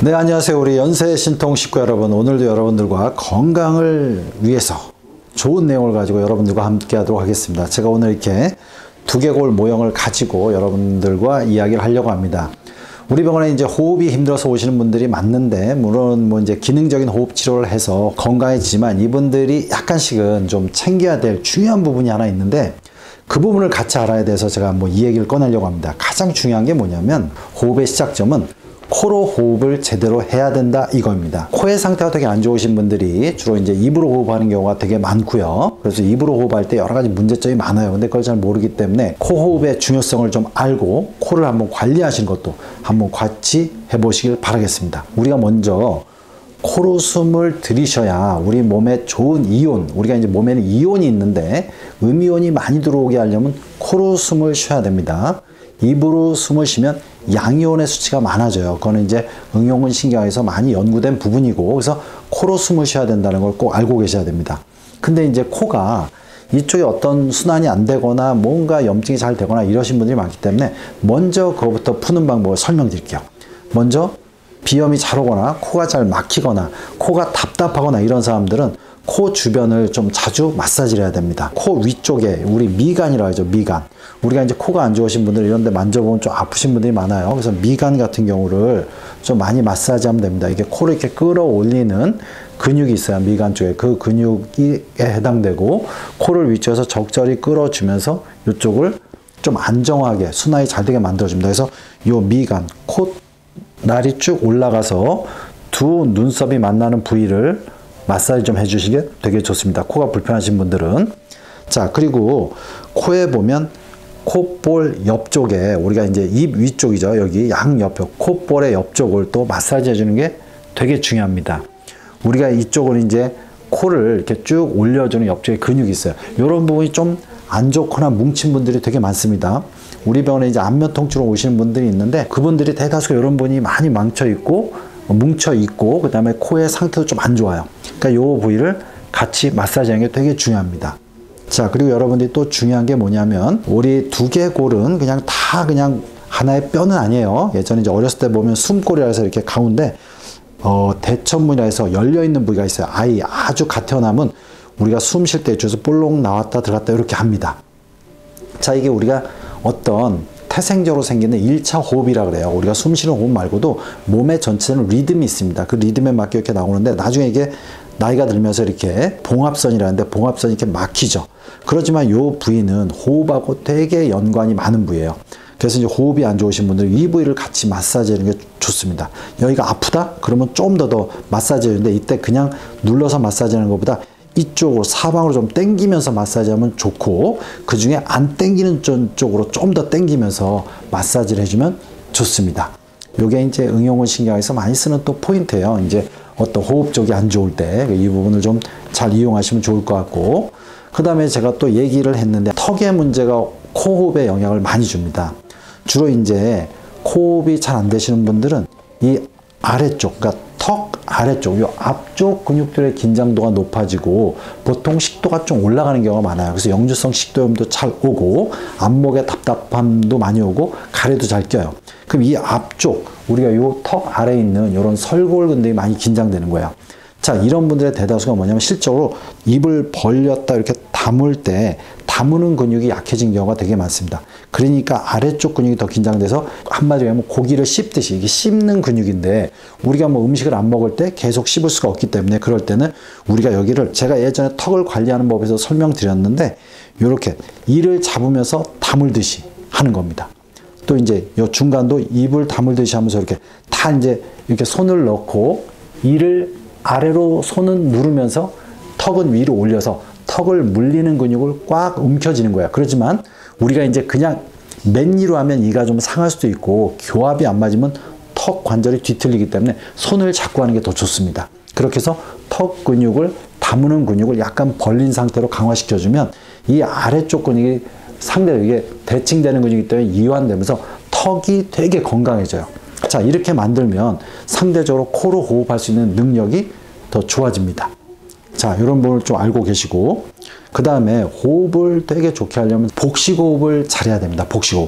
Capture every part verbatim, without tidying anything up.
네, 안녕하세요. 우리 연세 신통 식구 여러분, 오늘도 여러분들과 건강을 위해서 좋은 내용을 가지고 여러분들과 함께 하도록 하겠습니다. 제가 오늘 이렇게 두개골 모형을 가지고 여러분들과 이야기를 하려고 합니다. 우리 병원에 이제 호흡이 힘들어서 오시는 분들이 많는데, 물론 뭐 이제 기능적인 호흡 치료를 해서 건강해지지만 이분들이 약간씩은 좀 챙겨야 될 중요한 부분이 하나 있는데, 그 부분을 같이 알아야 돼서 제가 뭐 이 얘기를 꺼내려고 합니다. 가장 중요한 게 뭐냐면, 호흡의 시작점은 코로 호흡을 제대로 해야 된다, 이겁니다. 코의 상태가 되게 안 좋으신 분들이 주로 이제 입으로 호흡하는 경우가 되게 많고요. 그래서 입으로 호흡할 때 여러 가지 문제점이 많아요. 근데 그걸 잘 모르기 때문에 코 호흡의 중요성을 좀 알고 코를 한번 관리하시는 것도 한번 같이 해보시길 바라겠습니다. 우리가 먼저 코로 숨을 들이셔야 우리 몸에 좋은 이온, 우리가 이제 몸에는 이온이 있는데 음이온이 많이 들어오게 하려면 코로 숨을 쉬어야 됩니다. 입으로 숨을 쉬면 양이온의 수치가 많아져요. 그거는 이제 응용근 신경에서 많이 연구된 부분이고, 그래서 코로 숨을 쉬어야 된다는 걸 꼭 알고 계셔야 됩니다. 근데 이제 코가 이쪽에 어떤 순환이 안 되거나 뭔가 염증이 잘 되거나 이러신 분들이 많기 때문에 먼저 그거부터 푸는 방법을 설명드릴게요. 먼저 비염이 잘 오거나 코가 잘 막히거나 코가 답답하거나 이런 사람들은 코 주변을 좀 자주 마사지를 해야 됩니다. 코 위쪽에 우리 미간이라고 하죠. 미간. 우리가 이제 코가 안 좋으신 분들 이런 데 만져보면 좀 아프신 분들이 많아요. 그래서 미간 같은 경우를 좀 많이 마사지하면 됩니다. 이게 코를 이렇게 끌어올리는 근육이 있어요. 미간 쪽에. 그 근육에 해당되고, 코를 위쪽에서 적절히 끌어주면서 이쪽을 좀 안정하게 순환이 잘 되게 만들어줍니다. 그래서 이 미간, 코 날이 쭉 올라가서 두 눈썹이 만나는 부위를 마사지 좀 해주시게 되게 좋습니다. 코가 불편하신 분들은. 자, 그리고 코에 보면 콧볼 옆쪽에, 우리가 이제 입 위쪽이죠. 여기 양옆에 콧볼의 옆쪽을 또 마사지 해주는 게 되게 중요합니다. 우리가 이쪽은 이제 코를 이렇게 쭉 올려주는 옆쪽에 근육이 있어요. 이런 부분이 좀 안 좋거나 뭉친 분들이 되게 많습니다. 우리 병원에 이제 안면 통증으로 오시는 분들이 있는데, 그분들이 대다수가 이런 부분이 많이 망쳐 있고 뭉쳐 있고, 그 다음에 코의 상태도 좀 안 좋아요. 그러니까 이 부위를 같이 마사지하는 게 되게 중요합니다. 자, 그리고 여러분들이 또 중요한 게 뭐냐면, 우리 두개골은 그냥 다 그냥 하나의 뼈는 아니에요. 예전에 이제 어렸을 때 보면 숨골이라 해서 이렇게 가운데 어, 대천문이라 해서 열려있는 부위가 있어요. 아이 아주 갓 태어나면 우리가 숨 쉴 때 이쪽에서 볼록 나왔다 들어갔다 이렇게 합니다. 자, 이게 우리가 어떤 태생적으로 생기는 일 차 호흡이라 그래요. 우리가 숨 쉬는 호흡 말고도 몸의 전체는 리듬이 있습니다. 그 리듬에 맞게 이렇게 나오는데, 나중에 이게 나이가 들면서 이렇게 봉합선이라는데 봉합선이 이렇게 막히죠. 그렇지만 이 부위는 호흡하고 되게 연관이 많은 부위예요. 그래서 이제 호흡이 안 좋으신 분들은 이 부위를 같이 마사지 하는 게 좋습니다. 여기가 아프다? 그러면 좀 더 더 마사지 해주는데, 이때 그냥 눌러서 마사지 하는 것보다 이쪽으로 사방으로 좀 당기면서 마사지하면 좋고, 그 중에 안 당기는 쪽으로 좀 더 당기면서 마사지를 해주면 좋습니다. 요게 이제 응용근 신경에서 많이 쓰는 또 포인트예요. 이제 어떤 호흡 쪽이 안 좋을 때 이 부분을 좀 잘 이용하시면 좋을 것 같고, 그 다음에 제가 또 얘기를 했는데, 턱의 문제가 코호흡에 영향을 많이 줍니다. 주로 이제 코호흡이 잘 안 되시는 분들은 이 아래쪽, 그러니까 턱 아래쪽, 요 앞쪽 근육들의 긴장도가 높아지고 보통 식도가 좀 올라가는 경우가 많아요. 그래서 역류성 식도염도 잘 오고, 안목에 답답함도 많이 오고, 가래도 잘 껴요. 그럼 이 앞쪽, 우리가 요 턱 아래에 있는 이런 설골근들이 많이 긴장되는 거예요. 자, 이런 분들의 대다수가 뭐냐면, 실적으로 입을 벌렸다 이렇게 다물 때 다무는 근육이 약해진 경우가 되게 많습니다. 그러니까 아래쪽 근육이 더 긴장돼서, 한마디로 하면 고기를 씹듯이, 이게 씹는 근육인데, 우리가 뭐 음식을 안 먹을 때 계속 씹을 수가 없기 때문에, 그럴 때는 우리가 여기를, 제가 예전에 턱을 관리하는 법에서 설명드렸는데, 이렇게 이를 잡으면서 다물듯이 하는 겁니다. 또 이제 이 중간도 입을 다물듯이 하면서 이렇게 다 이제 이렇게 손을 넣고, 이를 아래로 손은 누르면서 턱은 위로 올려서 턱을 물리는 근육을 꽉 움켜쥐는 거야. 그렇지만 우리가 이제 그냥 맨이로 하면 이가 좀 상할 수도 있고, 교합이 안 맞으면 턱 관절이 뒤틀리기 때문에 손을 잡고 하는 게 더 좋습니다. 그렇게 해서 턱 근육을, 다무는 근육을 약간 벌린 상태로 강화시켜주면 이 아래쪽 근육이 상대로 이게 대칭되는 근육이기 때문에 이완되면서 턱이 되게 건강해져요. 자, 이렇게 만들면 상대적으로 코로 호흡할 수 있는 능력이 더 좋아집니다. 자, 이런 부분을 좀 알고 계시고, 그 다음에 호흡을 되게 좋게 하려면 복식호흡을 잘해야 됩니다. 복식호흡.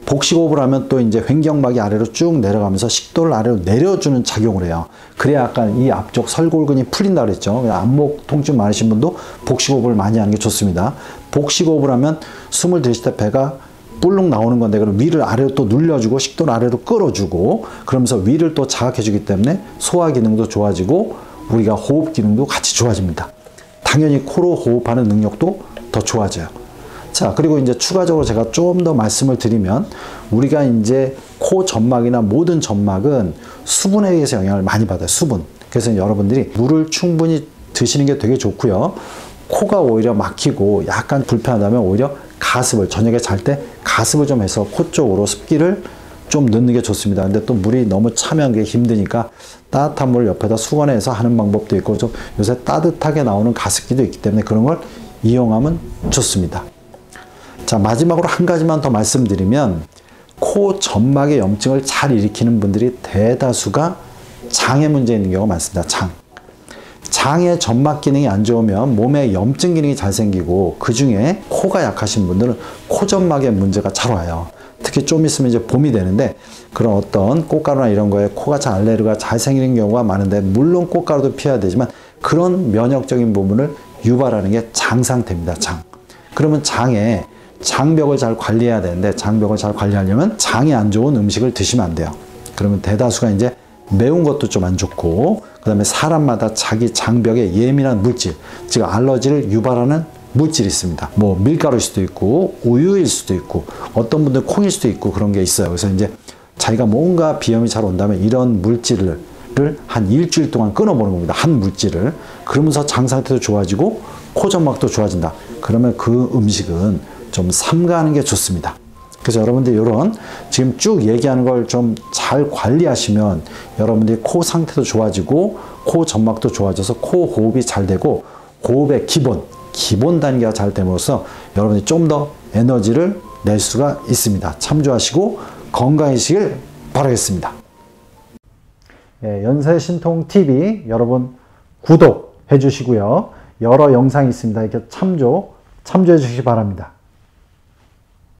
복식호흡을 하면 또 이제 횡격막이 아래로 쭉 내려가면서 식도를 아래로 내려주는 작용을 해요. 그래야 약간 이 앞쪽 설골근이 풀린다 그랬죠. 안목 통증 많으신 분도 복식호흡을 많이 하는 게 좋습니다. 복식호흡을 하면 숨을 들이실 때 배가 불룩 나오는 건데, 그럼 위를 아래로 또 눌려주고 식도를 아래로 끌어주고, 그러면서 위를 또 자극해주기 때문에 소화 기능도 좋아지고 우리가 호흡 기능도 같이 좋아집니다. 당연히 코로 호흡하는 능력도 더 좋아져요. 자, 그리고 이제 추가적으로 제가 좀 더 말씀을 드리면, 우리가 이제 코 점막이나 모든 점막은 수분에 의해서 영향을 많이 받아요. 수분. 그래서 여러분들이 물을 충분히 드시는 게 되게 좋고요. 코가 오히려 막히고 약간 불편하다면 오히려 가습을, 저녁에 잘 때 가습을 좀 해서 코 쪽으로 습기를 좀 넣는 게 좋습니다. 근데 또 물이 너무 차면 그게 힘드니까 따뜻한 물을 옆에다 수건해서 하는 방법도 있고, 좀 요새 따뜻하게 나오는 가습기도 있기 때문에 그런 걸 이용하면 좋습니다. 자, 마지막으로 한 가지만 더 말씀드리면, 코 점막의 염증을 잘 일으키는 분들이 대다수가 장에 문제 있는 경우가 많습니다. 장. 장의 점막 기능이 안 좋으면 몸에 염증 기능이 잘 생기고, 그 중에 코가 약하신 분들은 코 점막에 문제가 잘 와요. 특히 좀 있으면 이제 봄이 되는데, 그런 어떤 꽃가루나 이런 거에 코가 잘 알레르기가 잘 생기는 경우가 많은데, 물론 꽃가루도 피해야 되지만 그런 면역적인 부분을 유발하는 게 장 상태입니다. 장. 그러면 장에 장벽을 잘 관리해야 되는데, 장벽을 잘 관리하려면 장이 안 좋은 음식을 드시면 안 돼요. 그러면 대다수가 이제 매운 것도 좀 안 좋고, 그 다음에 사람마다 자기 장벽에 예민한 물질, 즉 알러지를 유발하는 물질이 있습니다. 뭐 밀가루일 수도 있고 우유일 수도 있고 어떤 분들 콩일 수도 있고 그런 게 있어요. 그래서 이제 자기가 뭔가 비염이 잘 온다면 이런 물질을 한 일주일 동안 끊어보는 겁니다. 한 물질을. 그러면서 장 상태도 좋아지고 코 점막도 좋아진다. 그러면 그 음식은 좀 삼가하는 게 좋습니다. 그래서 여러분들 이런 지금 쭉 얘기하는 걸 좀 잘 관리하시면 여러분들이 코 상태도 좋아지고 코 점막도 좋아져서 코 호흡이 잘 되고, 호흡의 기본, 기본 단계가 잘 됨으로써 여러분이 좀 더 에너지를 낼 수가 있습니다. 참조하시고 건강해지길 바라겠습니다. 예, 연세신통티비 여러분 구독해 주시고요. 여러 영상이 있습니다. 이렇게 참조, 참조해 주시기 바랍니다.